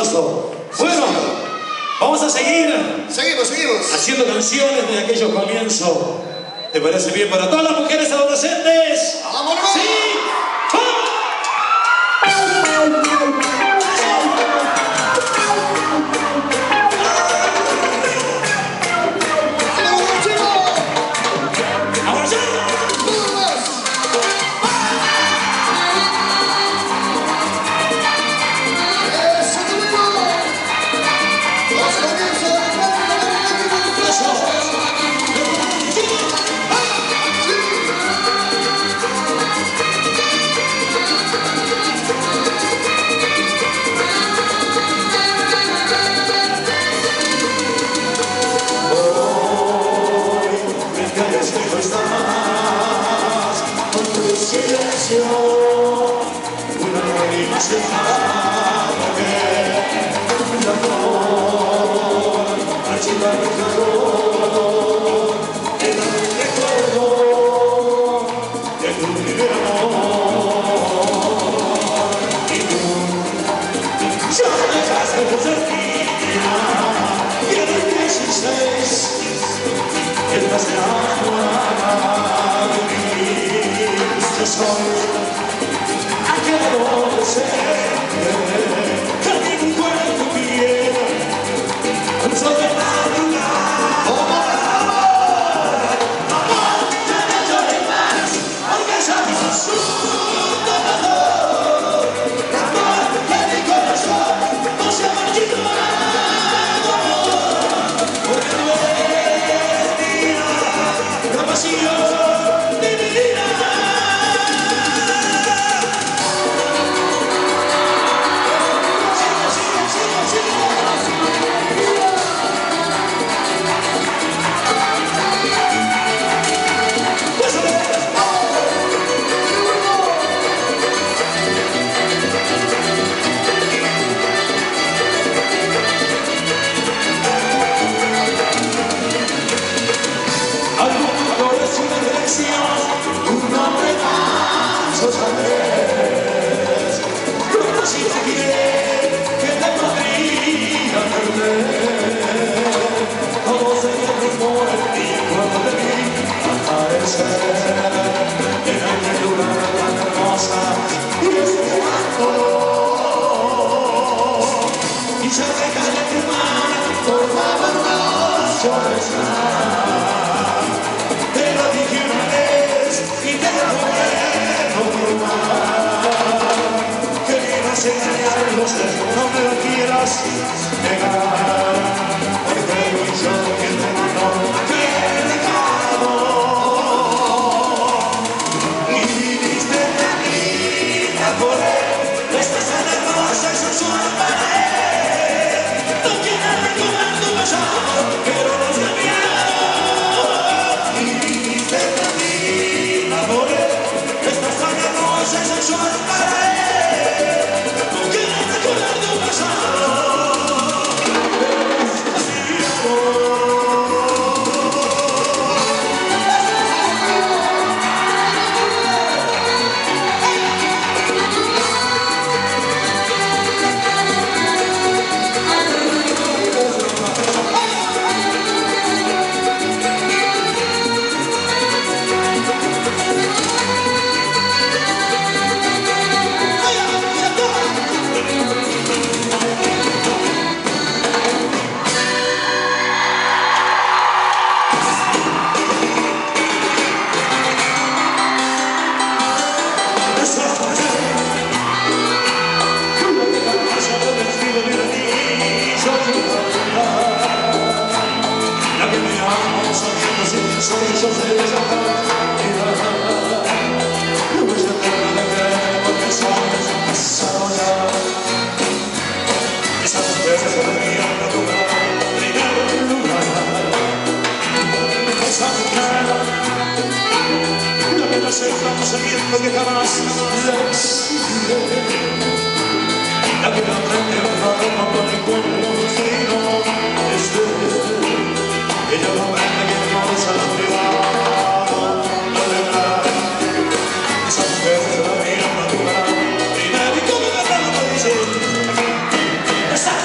aplauso. Bueno, vamos a seguir. Seguimos. Haciendo canciones de aquellos comienzos. ¿Te parece bien para todas las mujeres adolescentes? ¡Vámonos! ¡Sí! No me lo quieras negar, porque fui yo quien te he dejado. Y viniste tranquila por él, estás tan hermosa y sensual para él. No quiero recordar tu pasado, pero no has cambiado. Y viniste tranquila por él, estás tan hermosa y sensual para él. Estamos sabiendo que jamás la exigiré. La que no aprende a hablar con el cuerpo fino es de ella no aprende que no es a la privada. No le da esa mujer se la mira natural. Y nadie come la rama dice esa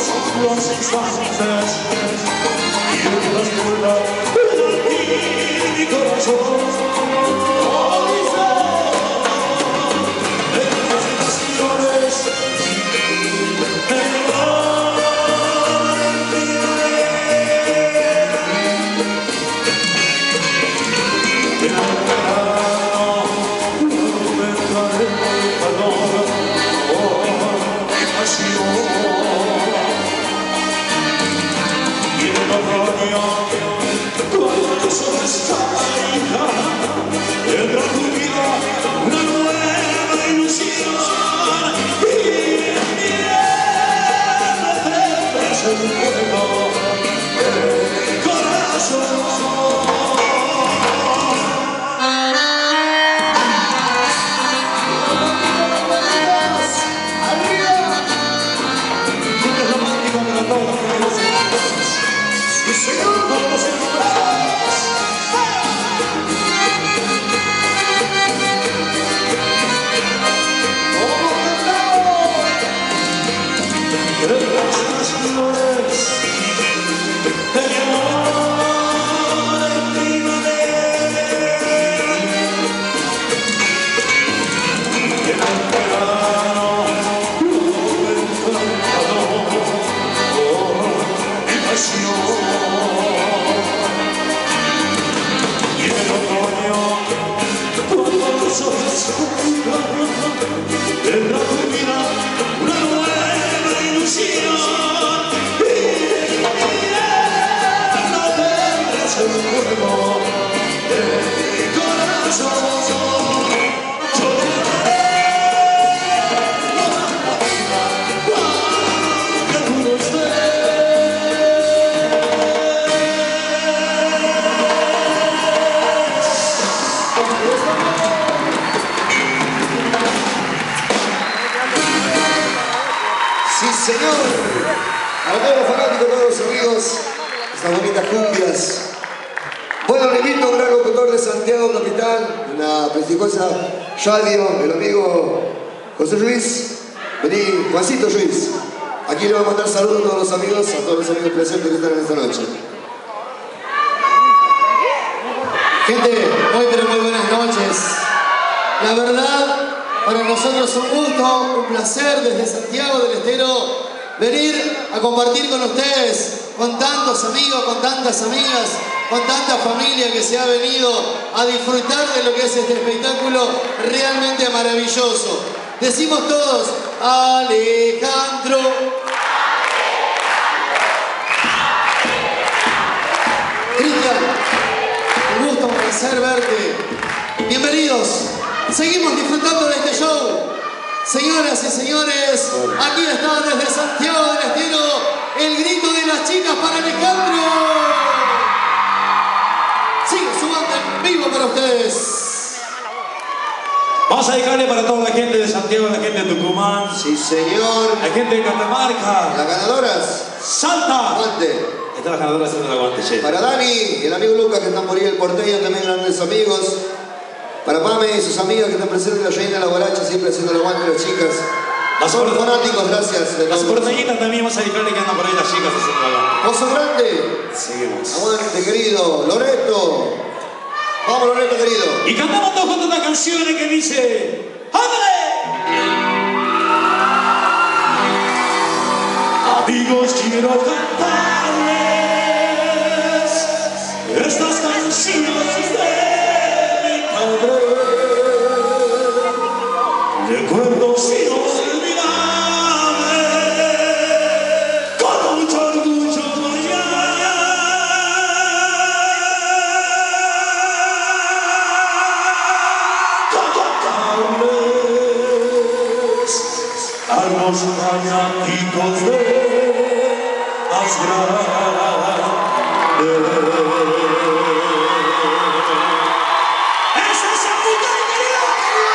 son los instantes y el que las vuela en mi corazón. Señor, a todos los fanáticos, a todos los amigos, estas bonitas cumbias. Bueno, le invito a un gran locutor de Santiago Capital, una prestigiosa radio, el amigo José Luis. Vení, Juancito Luis. Aquí le voy a mandar saludos a todos los amigos, presentes que están en esta noche. Gente, muy pero muy buenas noches. La verdad, para nosotros es un gusto, un placer desde Santiago del Estero venir a compartir con ustedes, con tantos amigos, con tantas amigas, con tanta familia que se ha venido a disfrutar de lo que es este espectáculo realmente maravilloso. Decimos todos, Alejandro. Cristian, un gusto, un placer verte. Bienvenidos. Seguimos disfrutando de este show. Señoras y señores, aquí está desde Santiago del Estero el grito de las chicas para Alejandro. Sigue su banda en vivo para ustedes. Vamos a dedicarle para toda la gente de Santiago, la gente de Tucumán. Sí, señor. La gente de Catamarca. Las ganadoras. ¡Salta! Aguante. Están las ganadoras haciendo el aguante, che. Para Dani, el amigo Lucas que están por ahí, el porteño, también grandes amigos. Para Pame y sus amigas que están presentes en la Reina de la Guaracha, siempre haciendo el aguante de las chicas. A todos los fanáticos, gracias. Las porteñitas también vamos a dedicarle que andan por ahí las chicas haciendo el aguante. Oso Grande. Seguimos. Aguante, querido. Loreto. Vamos, Loreto, querido. Y cantamos todos juntos una canción que dice... ¡Ándale! Amigos, quiero cantarles estas canciones de mi padre. Recuerdos inolvidables, con mucho orgullo voy a los fanáticos de Asgard. ¡Esa es la puta querida!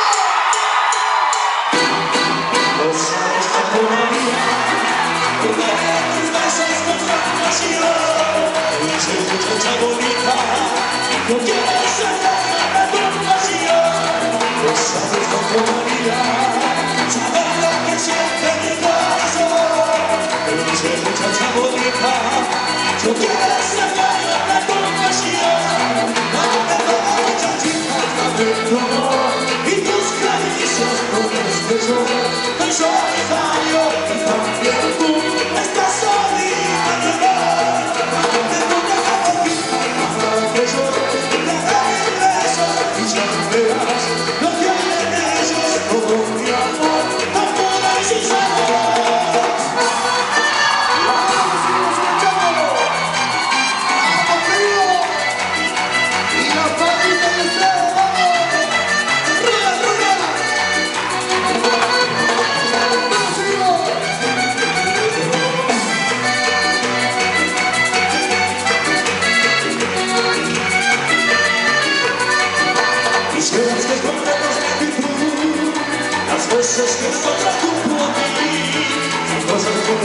Los sabes que todavía jugaré tus besos con compasión. Dice muchacha bonita, no quiero ser la de tu pasión. Los sabes con todavía saber lo que siente mi corazón.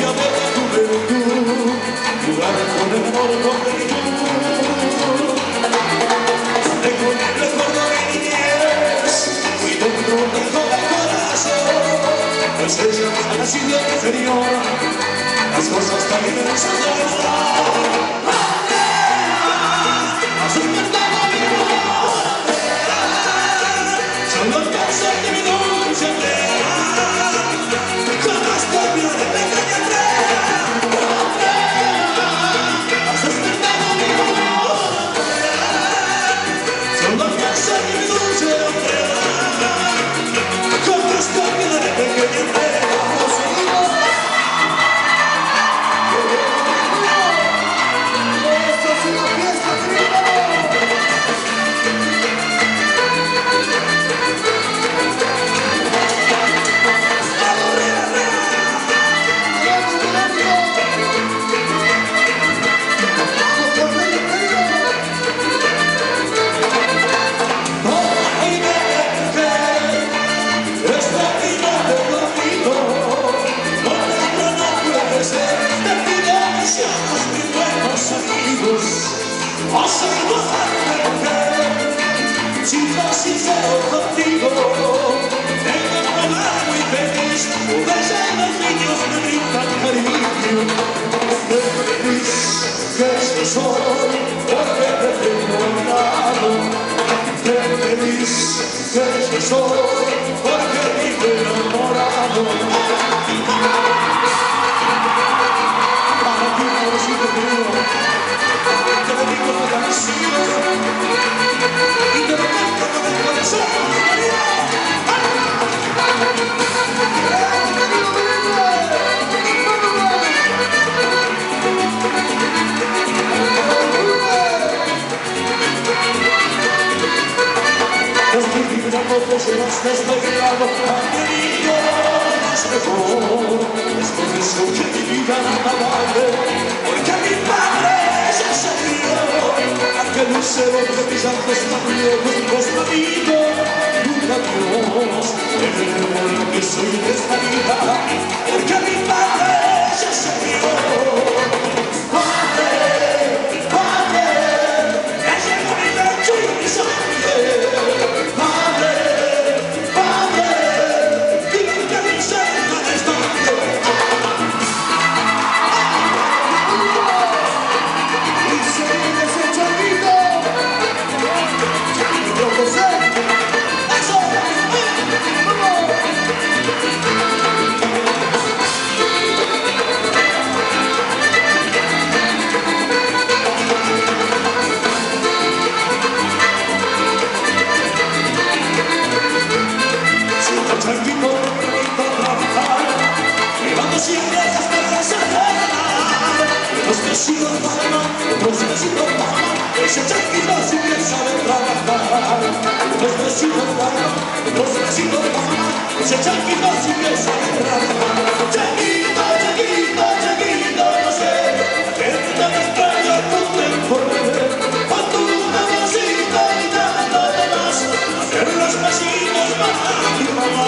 día de la juventud, jugar con el amor con plenitud. Tengo un recuerdo de niñez, muy dentro del corazón, pues ella ha nacido en inferior, las cosas también en esa verdad. Has despertado mi amor, son los pasos de mi dulce Andrea, jamás te olvidaré de pequeña Andrea. Has despertado mi amor, son los pasos de mi dulce Andrea, jamás te olvidaré de pequeña Andrea. Sincero contigo, tengo un hogar muy feliz, desde los niños me brindan cariño. Qué feliz que soy, porque te tengo a mi lado. Qué feliz que soy, porque vivo enamorado. Para ti, pobrecito mío, te dedico esta canción. Y te lo canto con el corazón, María. Tampoco se nos despegado a mi niño más mejor. Es por eso que mi vida nada vale, porque mi padre ya se crió. Aquel lucero de brillantes maridos, nuestro amigo, nunca Dios. En el amor que soy de esta vida, porque mi padre ya se crió. Padre, padre, me llegó mi lecho y mi sangre. Siempre esas cosas se dan. Los vecinos mamá, los vecinos mamá, ese chanquito sí que sabe trabajar. Los vecinos mamá, los vecinos mamá, ese chanquito sí que sabe trabajar. Chanquito, chanquito, chanquito, no sé, que te me extraño tu temporada. Con tu mamacita y tanto demás, hacer los vecinos para mi mamá.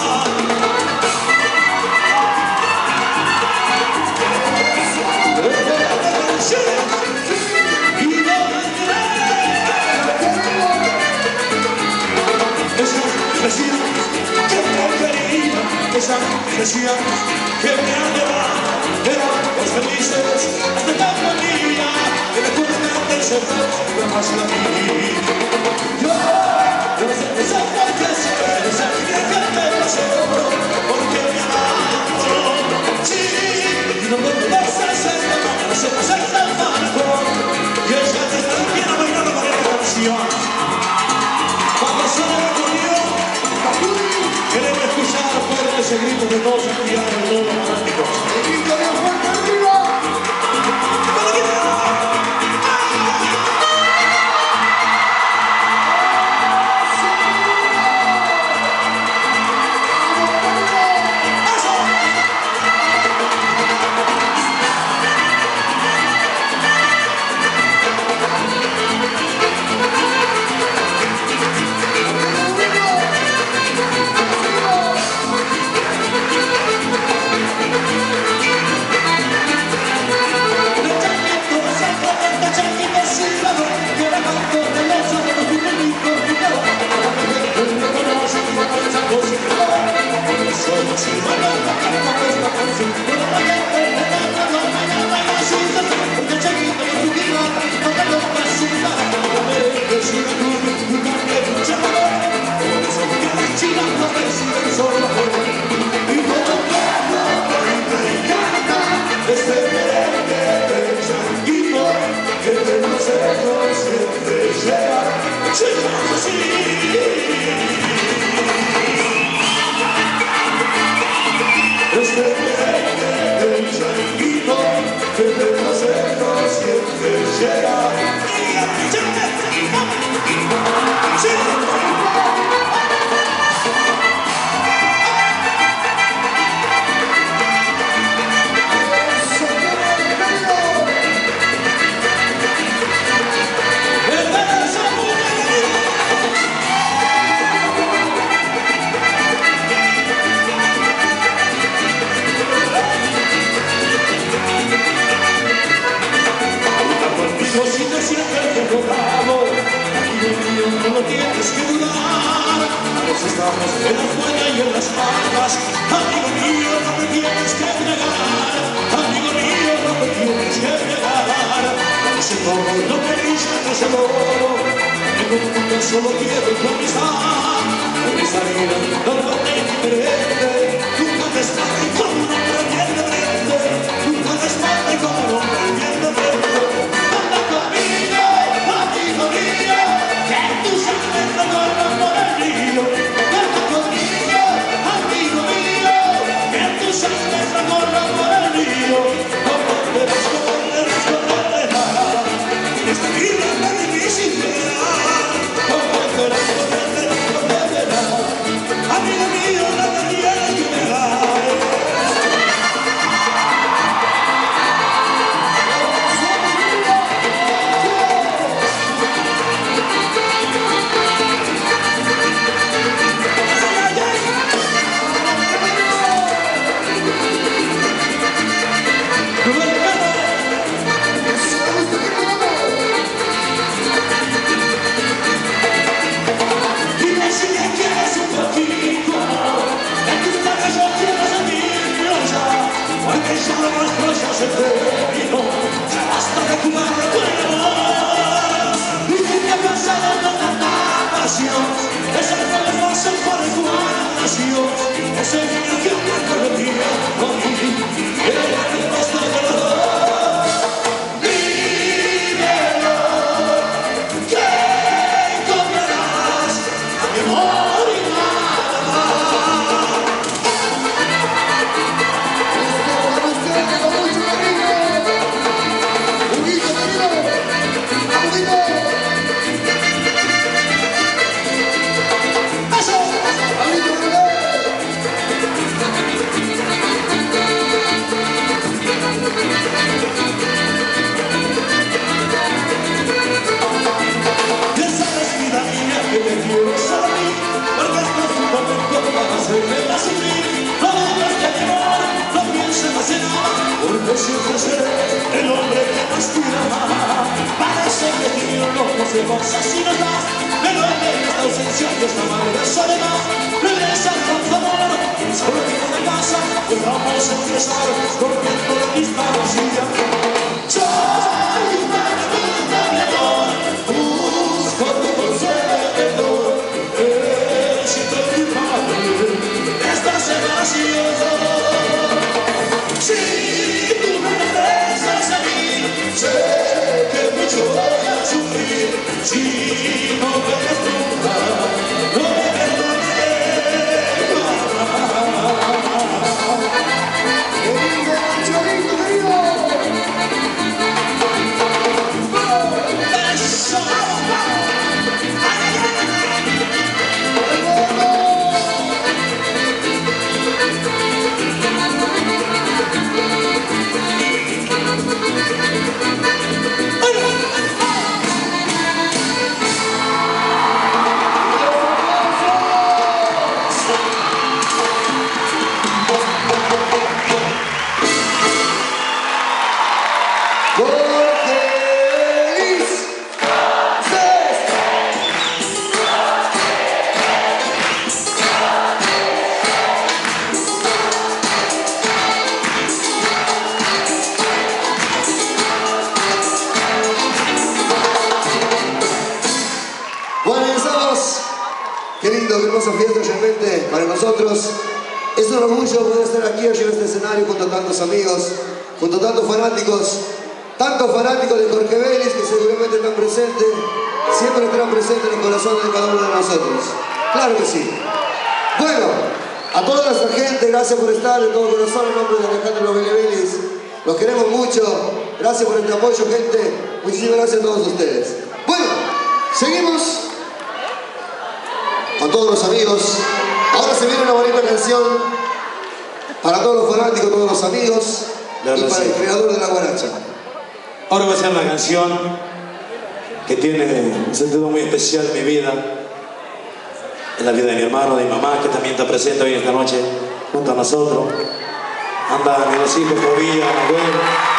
Esa decía que me adoraba, eran los felices de la familia, que me cuentan de ese que más la vi. Yo no sé esa porque se esa que te pasó, porque me amaba, sí, y no me vas a hacer no se pasa esta mano, y ella te está bien bailando con esta canción. Cuando suena el acordeón, queremos escuchar fuerte ese grito de todos los días de todos los fanáticos. ¡El grito de fuerte arriba! Si te sientes derrotado, amigo mío, no lo tienes que dudar. A veces estamos en la fuerza y en las malas. Amigo mío, no te tienes que negar. Amigo mío, no te tienes que negar. A veces todo lo que dicen es el oro. En un mundo solo quiero tu amistad. Porque esa vida no lo te diferente. Nunca te espantes como un hombre bien de frente. Nunca te espantes como un hombre bien de frente. Amigo mío, que tu sangre recorra por el río. Canta conmigo, amigo mío, que tu sangre recorra por el río. Como verás, esta vida es tan difícil de dar. Como verás, amigo mío, no te tienes que negar. Porque ya lo más próximo se terminó. Ya basta de jugar recuerdos. Y que te ha pasado con tanta pasión. Ese fuego paso por el nació. Ese niño que me permitía morir. Era el costo de los dos. Vívelo, que encontrarás a mi amor y nada más. Porque siempre seré el hombre que más quiera amar. Parece que tiene ojos de cosas y no das. Pero en esta ausencia y esta amarga soledad regresa con tu amor, solo tipo de casa. Pues vamos a empezar corriendo la misma vacía. Soy una vida de amor, busco tu consuelo. Siento tu padre, estás en vacío. Si tú no me besas a mí, sé que mucho voy a sufrir. Si no me ves nunca, no me perdonaré. Eso, Qué lindo, qué hermosa fiesta realmente para nosotros. Es un orgullo poder estar aquí hoy en este escenario junto a tantos amigos, junto a tantos fanáticos de Jorge Vélez que seguramente están presentes, siempre estarán presentes en el corazón de cada uno de nosotros. Claro que sí. Bueno, a toda nuestra gente, gracias por estar de todo corazón en nombre de Alejandro Vélez. Los queremos mucho. Gracias por el apoyo, gente. Muchísimas gracias a todos ustedes. Bueno, seguimos con todos los amigos. Ahora se viene una bonita canción para todos los fanáticos, todos los amigos y para el creador de la guaracha. Ahora va a ser una canción que tiene un sentido muy especial en mi vida, en la vida de mi hermano, de mi mamá, que también está presente hoy esta noche junto a nosotros. Andan mis dos hijos, Tobías, Manuel,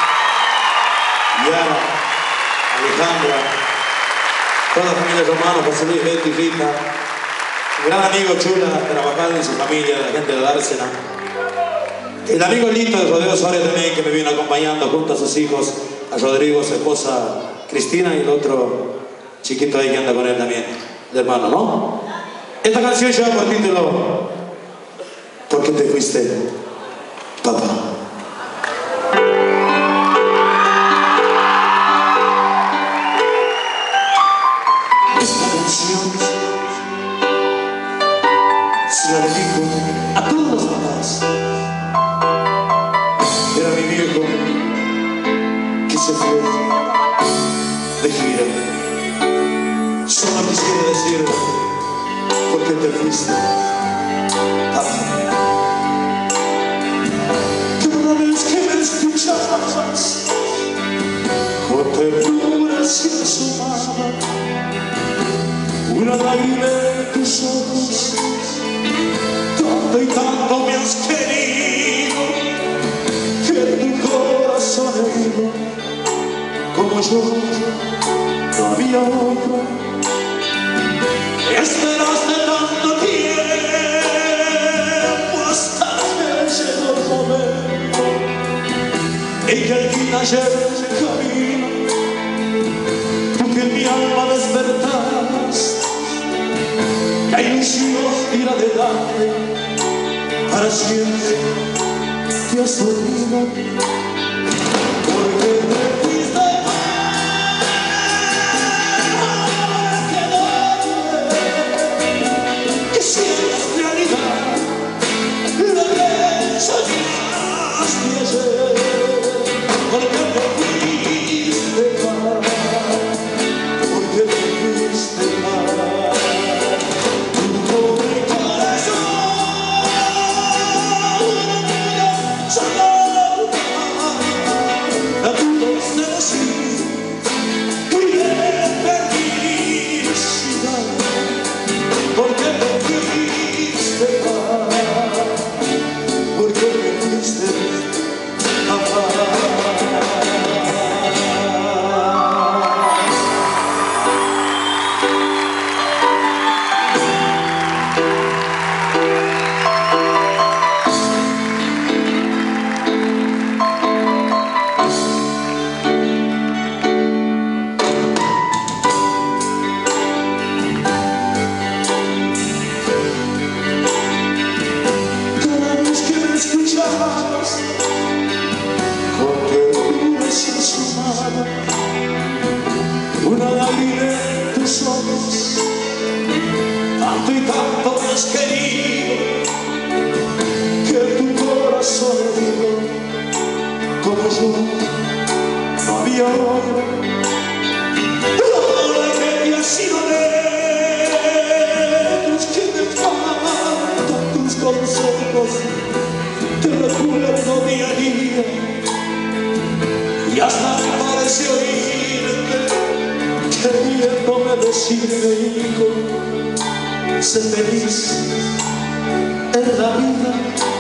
Yara, Alejandra, toda la familia Romano, José Luis, Betty, Rita, un gran amigo Chula, trabajando y su familia, la gente de Dársena. El amigo Lito de Rodeo Soria también, que me vino acompañando junto a sus hijos, a Rodrigo, su esposa Cristina y el otro chiquito ahí que anda con él también, de hermano, ¿no? Esta canción lleva por título ¿Por qué te fuiste, papá? Esta canción se la dedico a todos los papás. Era mi viejo que se fue de gira. Solo quisiera decir ¿por qué te fuiste, papá? Cada vez que me escuchabas con ternura sin asomaba una lágrima en tus ojos. Tanto y tanto me has querido que tu corazón herido como yo no había otro. Esperaste tanto tiempo hasta que llegó el momento en que al fin ayer camino tú que en mi alma despertaste la ilusión de ir adelante para siempre te has dormido. Porque te fuiste una lágrima en tus ojos, tanto y tanto me has querido que tu corazón herido como yo no había otro. Ahora que te has ido lejos, que me faltan tus consejos, te recuerdo día a día y hasta me parece oírte queriéndome decirme, hijo, sé feliz en la vida.